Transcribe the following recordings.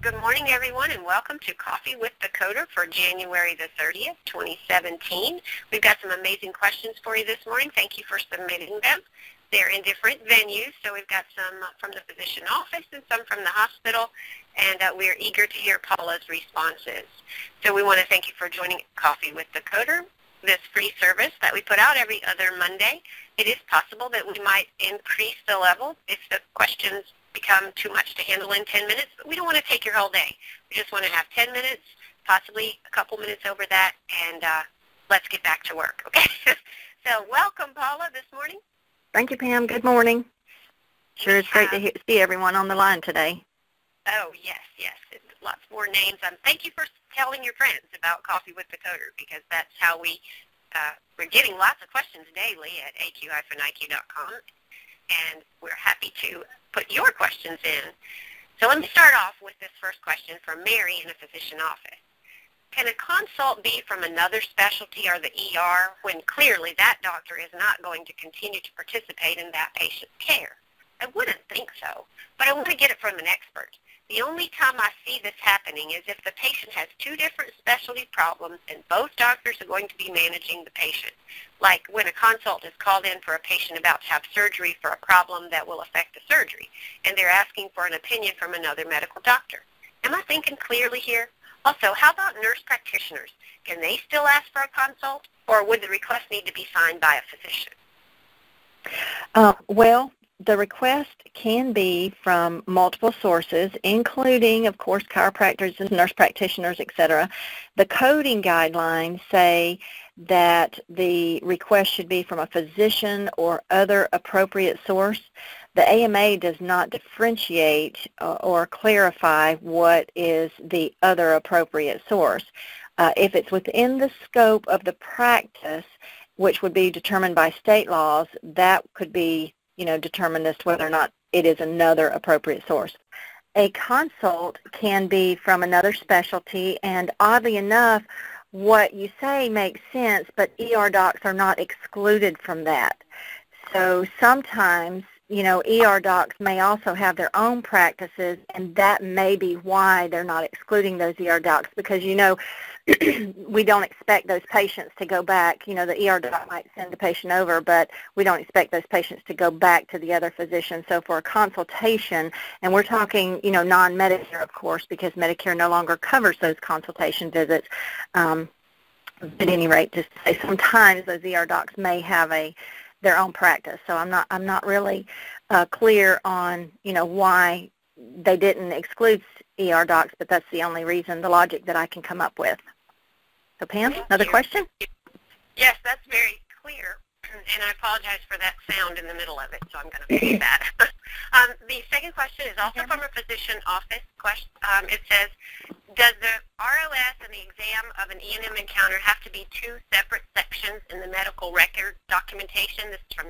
Good morning, everyone, and welcome to Coffee with the Coder for January the 30th, 2017. We've got some amazing questions for you this morning. Thank you for submitting them. They're in different venues, so we've got some from the physician office and some from the hospital, and we're eager to hear Paula's responses. So we want to thank you for joining Coffee with the Coder, this free service that we put out every other Monday. It is possible that we might increase the level if the questions become too much to handle in 10 minutes, but we don't want to take your whole day. We just want to have 10 minutes, possibly a couple minutes over that, and let's get back to work, okay? So welcome, Paula, this morning. Thank you, Pam. Good morning. Sure, it's great to see everyone on the line today. Oh, yes. Lots more names. Thank you for telling your friends about Coffee with the Coder, because that's how we're getting lots of questions daily at aq-iq.com, and we're happy to put your questions in. So let me start off with this first question from Mary in a physician office. Can a consult be from another specialty or the ER when clearly that doctor is not going to continue to participate in that patient's care? I wouldn't think so, but I want to get it from an expert. The only time I see this happening is if the patient has two different specialty problems and both doctors are going to be managing the patient. Like when a consult is called in for a patient about to have surgery for a problem that will affect the surgery, and they're asking for an opinion from another medical doctor. Am I thinking clearly here? Also, how about nurse practitioners? Can they still ask for a consult, or would the request need to be signed by a physician? Well, the request can be from multiple sources, including, of course, chiropractors, nurse practitioners, etc. The coding guidelines say that the request should be from a physician or other appropriate source. The AMA does not differentiate or clarify what is the other appropriate source. If it's within the scope of the practice, which would be determined by state laws, that could be determined as to whether or not it is another appropriate source. A consult can be from another specialty, and oddly enough, what you say makes sense, but ER docs are not excluded from that. So sometimes, ER docs may also have their own practices, and that may be why they're not excluding those ER docs, because, we don't expect those patients to go back. The ER doc might send the patient over, but we don't expect those patients to go back to the other physician. So for a consultation, and we're talking, non-Medicare, of course, because Medicare no longer covers those consultation visits. At any rate, just to say, sometimes those ER docs may have their own practice. So I'm not really clear on, why they didn't exclude ER docs, but that's the only reason, the logic that I can come up with. So Pam, another question? Yes, that's very clear, and I apologize for that sound in the middle of it, so I'm going to fix that. The second question is also from a physician office question. It says, does the ROS and the exam of an E&M encounter have to be two separate sections in the medical record documentation? This is from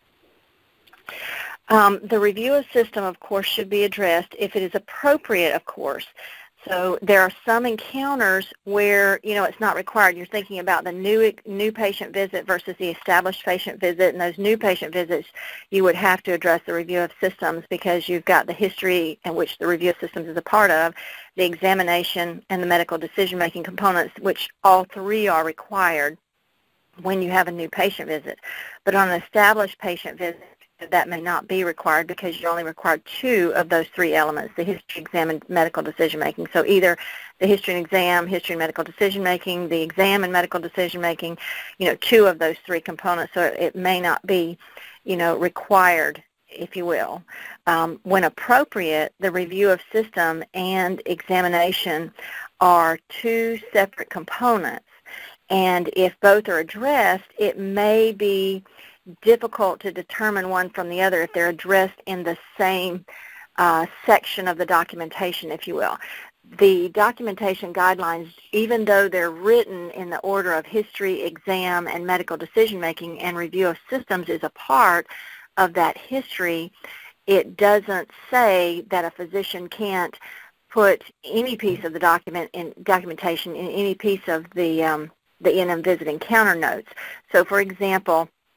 Donna. The review of system, of course, should be addressed if it is appropriate, of course. So there are some encounters where, it's not required. You're thinking about the new patient visit versus the established patient visit, and those new patient visits, you would have to address the review of systems because you've got the history in which the review of systems is a part of, the examination, and the medical decision-making components, which all three are required when you have a new patient visit. But on an established patient visit, that may not be required because you're only required two of those three elements, the history, exam, and medical decision-making. So either the history and exam, history and medical decision-making, the exam and medical decision-making, two of those three components. So it may not be, required, if you will. When appropriate, the review of system and examination are two separate components. And if both are addressed, it may be difficult to determine one from the other if they're addressed in the same section of the documentation, if you will. The documentation guidelines, even though they're written in the order of history, exam, and medical decision-making, and review of systems is a part of that history, it doesn't say that a physician can't put any piece of the documentation in any piece of the E&M visit encounter notes. So, for example,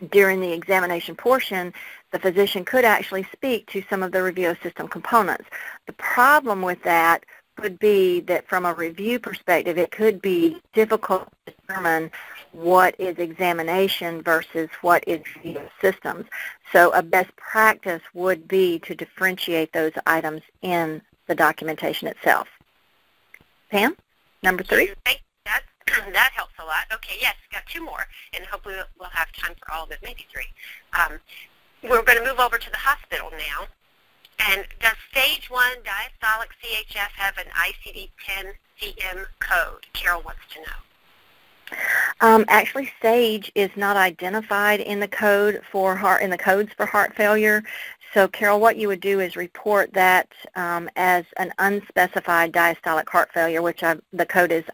during the examination portion, the physician could actually speak to some of the review system components. The problem with that could be that from a review perspective, it could be difficult to determine what is examination versus what is review systems. So a best practice would be to differentiate those items in the documentation itself. Pam, number 3. That helps a lot. Okay, yes, got 2 more, and hopefully we'll have time for all of it, maybe 3. We're going to move over to the hospital now. And does stage 1 diastolic CHF have an ICD-10-CM code? Carol wants to know. Actually, stage is not identified in the code for codes for heart failure. So, Carol, what you would do is report that as an unspecified diastolic heart failure, which the code is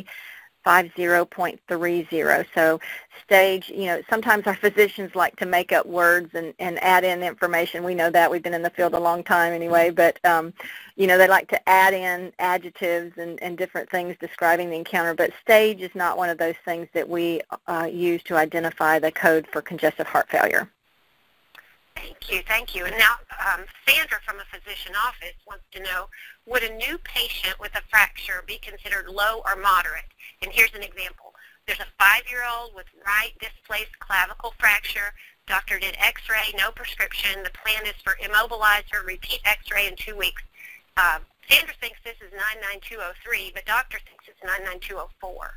I50.30. So stage, sometimes our physicians like to make up words and add in information. We know that. We've been in the field a long time anyway, but, they like to add in adjectives and different things describing the encounter. But stage is not one of those things that we use to identify the code for congestive heart failure. Thank you. And now Sandra from a physician office wants to know, would a new patient with a fracture be considered low or moderate? And here's an example. There's a 5-year-old with right displaced clavicle fracture. Doctor did x-ray, no prescription. The plan is for immobilize her, repeat x-ray in 2 weeks. Sandra thinks this is 99203, but doctor thinks it's 99204.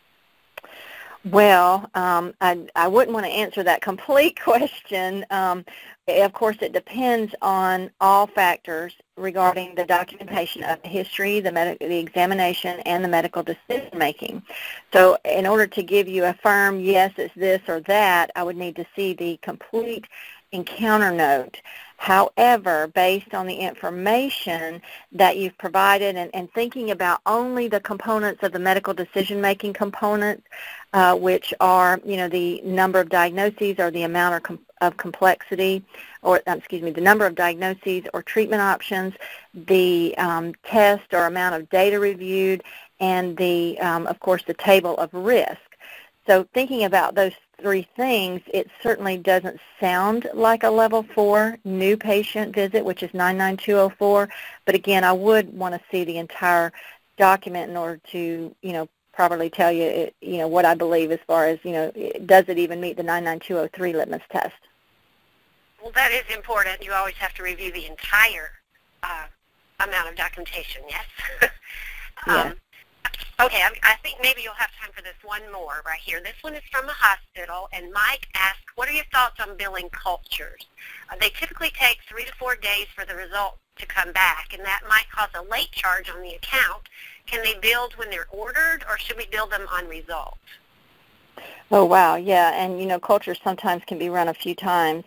Well, I wouldn't want to answer that complete question. Of course, it depends on all factors regarding the documentation of the history, the examination, and the medical decision-making. So in order to give you a firm, yes, it's this or that, I would need to see the complete encounter note. However, based on the information that you've provided and thinking about only the components of the medical decision-making components, which are, the number of diagnoses or the amount of complexity, or, the number of diagnoses or treatment options, the test or amount of data reviewed, and of course, the table of risk. So thinking about those 3 things, it certainly doesn't sound like a level 4 new patient visit, which is 99204. But again, I would want to see the entire document in order to, properly tell you, what I believe as far as, does it even meet the 99203 litmus test? Well, that is important. You always have to review the entire amount of documentation, yes? Yes. Okay, I think maybe you'll have time for this one more right here. This one is from a hospital, and Mike asked, what are your thoughts on billing cultures? They typically take 3 to 4 days for the results to come back, and that might cause a late charge on the account. Can they bill when they're ordered, or should we bill them on results? Oh, wow, yeah, and, cultures sometimes can be run a few times.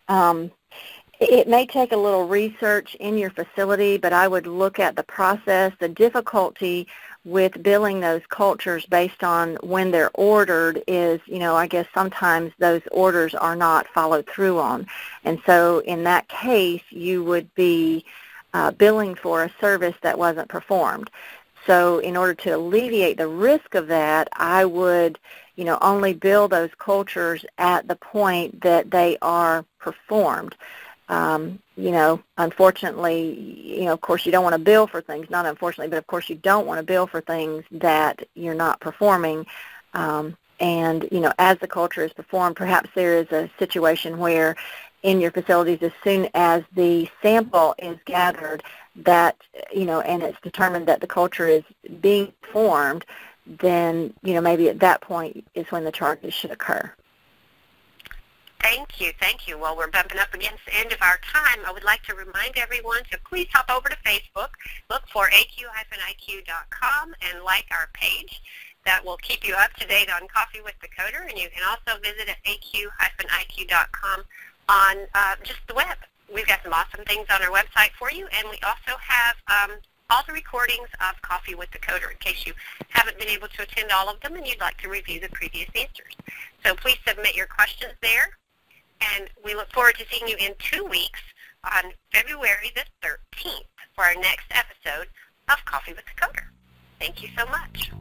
It may take a little research in your facility, but I would look at the process. The difficulty with billing those cultures based on when they're ordered is, I guess sometimes those orders are not followed through on. And so in that case, you would be billing for a service that wasn't performed. So in order to alleviate the risk of that, I would, only bill those cultures at the point that they are performed. Unfortunately, of course you don't want to bill for things, not unfortunately, but of course you don't want to bill for things that you're not performing. And, as the culture is performed, perhaps there is a situation where in your facilities, as soon as the sample is gathered, that, and it's determined that the culture is being formed, then, maybe at that point is when the charges should occur. Thank you. Well, we're bumping up against the end of our time. I would like to remind everyone to please hop over to Facebook, look for aq-iq.com, and like our page. That will keep you up to date on Coffee with the Coder, and you can also visit at aq-iq.com on just the web. We've got some awesome things on our website for you, and we also have all the recordings of Coffee with the Coder in case you haven't been able to attend all of them and you'd like to review the previous answers. So please submit your questions there. And we look forward to seeing you in 2 weeks on February the 13th for our next episode of Coffee with the Coder. Thank you so much.